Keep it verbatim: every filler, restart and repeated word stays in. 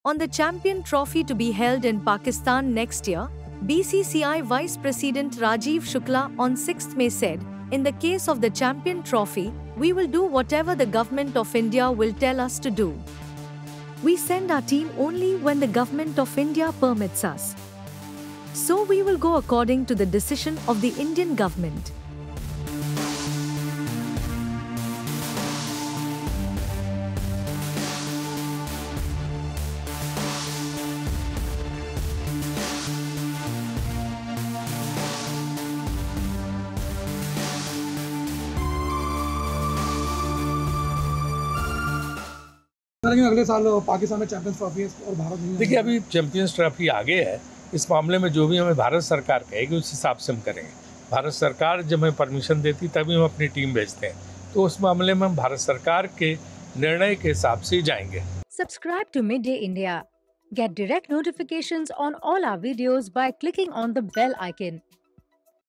On the Champion Trophy to be held in Pakistan next year, B C C I Vice President Rajiv Shukla on sixth May said, "In the case of the Champion Trophy, we will do whatever the Government of India will tell us to do. We send our team only when the Government of India permits us. So we will go according to the decision of the Indian government." लेकिन अगले साल पाकिस्तान में champions trophy है और भारत नहीं। देखिए, अभी champions trophy आगे है। इस मामले में जो भी हमें भारत सरकार कहेगी उस हिसाब से हम करेंगे। भारत सरकार जब हमें परमिशन देती तभी हम अपनी टीम भेजते हैं, तो उस मामले में हम भारत सरकार के निर्णय के हिसाब से ही जाएंगे। Subscribe to Midday India. Get direct notifications on all our videos by clicking on the bell icon.